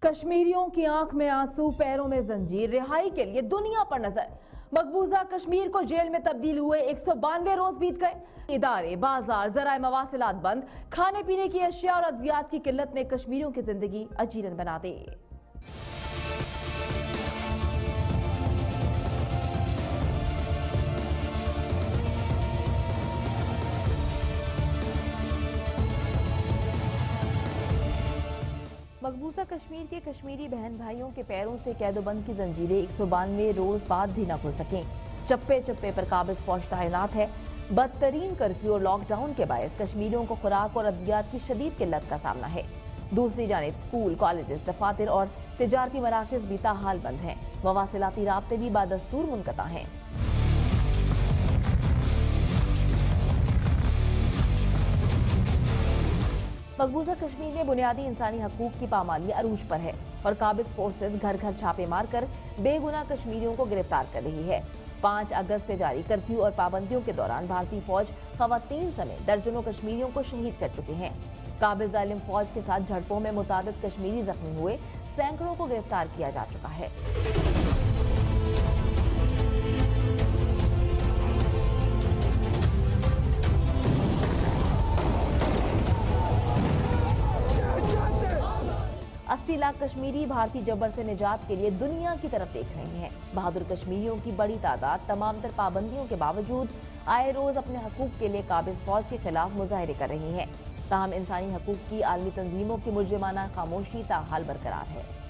कश्मीरियों की आंख में आंसू, पैरों में जंजीर, रिहाई के लिए दुनिया पर नजर। मकबूजा कश्मीर को जेल में तब्दील हुए 192 रोज बीत गए। इदारे, बाजार, जराए मवासिलात बंद, खाने पीने की अशिया और अद्वियात की किल्लत ने कश्मीरियों की जिंदगी अजीरन बना दी। मकबूजा कश्मीर के कश्मीरी बहन भाइयों के पैरों से कैदोबंद की जंजीरें 192 रोज बाद भी न खुल सकें। चप्पे चप्पे पर काबिज फौज तैनात है। बदतरीन कर्फ्यू और लॉकडाउन के बायस कश्मीरियों को खुराक और अद्वियात की शदीद किल्लत का सामना है। दूसरी जानिब स्कूल, कॉलेजेस, दफातर और तिजारती मराकज भी ताहाल बंद हैं। मवासिलाती राब्ते भी बादस्तूर मुनक़ता हैं। मकबूजा कश्मीर में बुनियादी इंसानी हकूक की पामाली अरूज पर है और काबिज फोर्सेज घर घर छापे मारकर बेगुनाह कश्मीरियों को गिरफ्तार कर रही है। 5 अगस्त से जारी कर्फ्यू और पाबंदियों के दौरान भारतीय फौज खवातीन समेत दर्जनों कश्मीरियों को शहीद कर चुके हैं। काबिज जालिम फौज के साथ झड़पों में मुतादिद कश्मीरी जख्मी हुए, सैकड़ों को गिरफ्तार किया जा चुका है। अस्सी लाख कश्मीरी भारतीय जबर से निजात के लिए दुनिया की तरफ देख रहे हैं। बहादुर कश्मीरियों की बड़ी तादाद तमाम तर पाबंदियों के बावजूद आए रोज अपने हकूक के लिए काबिज फौज के खिलाफ मुजाहरे कर रही हैं। ताहम इंसानी हकूक की आलमी तंजीमों की मुजरिमाना खामोशी ताहाल बरकरार है।